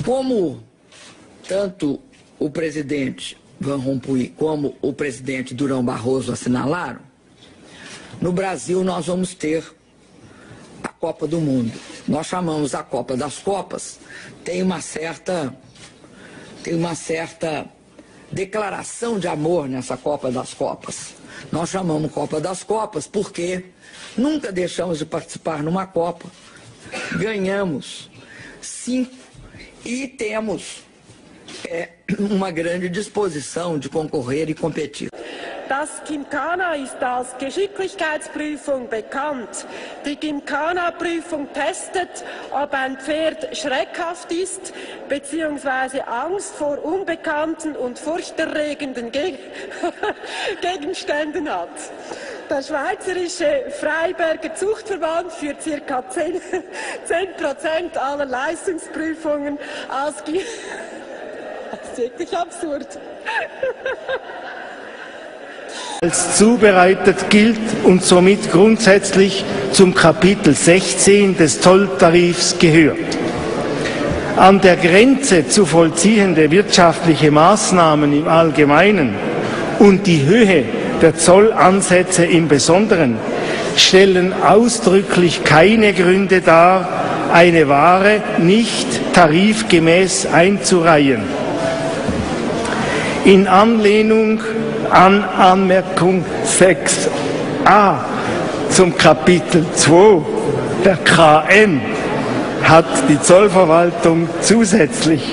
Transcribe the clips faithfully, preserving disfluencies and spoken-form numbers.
Como tanto o presidente Van Rompuy como o presidente Durão Barroso assinalaram, no Brasil nós vamos ter a Copa do Mundo. Nós chamamos a Copa das Copas, tem uma certa, tem uma certa declaração de amor nessa Copa das Copas. Nós chamamos Copa das Copas porque nunca deixamos de participar numa Copa, ganhamos cinco e temos é, uma grande disposição de concorrer e competir. Das Gymkhana ist als Geschicklichkeitsprüfung bekannt. Die Gymkhana-Prüfung testet, ob ein Pferd schreckhaft ist bzw. Angst vor unbekannten und furchterregenden Geg Gegenständen hat. Der Schweizerische Freiberger Zuchtverband führt ca. zehn Prozent aller Leistungsprüfungen als Gym... Das ist wirklich absurd. Als zubereitet gilt und somit grundsätzlich zum Kapitel sechzehn des Zolltarifs gehört. An der Grenze zu vollziehende wirtschaftliche Maßnahmen im Allgemeinen und die Höhe der Zollansätze im Besonderen stellen ausdrücklich keine Gründe dar, eine Ware nicht tarifgemäß einzureihen. In Anlehnung an Anmerkung sechs a zum Kapitel zwei der K M hat die Zollverwaltung zusätzlich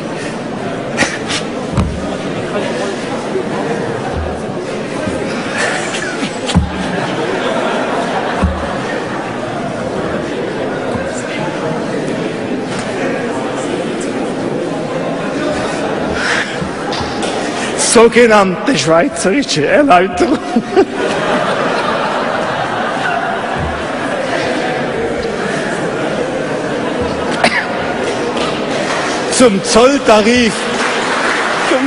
sogenannte schweizerische Erläuterung. Zum Zolltarif, zum,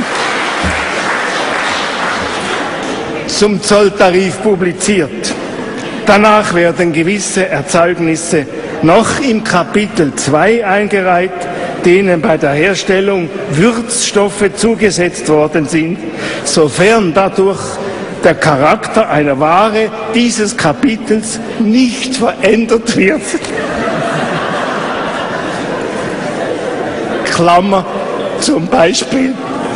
zum Zolltarif publiziert. Danach werden gewisse Erzeugnisse noch im Kapitel zwei eingereiht, denen bei der Herstellung Würzstoffe zugesetzt worden sind, sofern dadurch der Charakter einer Ware dieses Kapitels nicht verändert wird. Klammer, zum Beispiel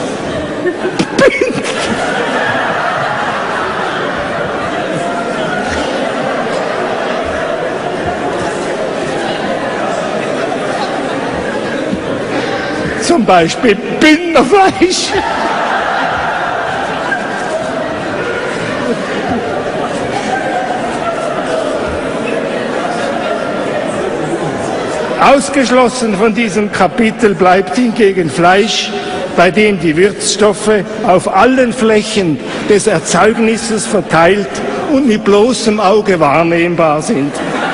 Zum Beispiel Binderfleisch. Ausgeschlossen von diesem Kapitel bleibt hingegen Fleisch, bei dem die Würzstoffe auf allen Flächen des Erzeugnisses verteilt und mit bloßem Auge wahrnehmbar sind.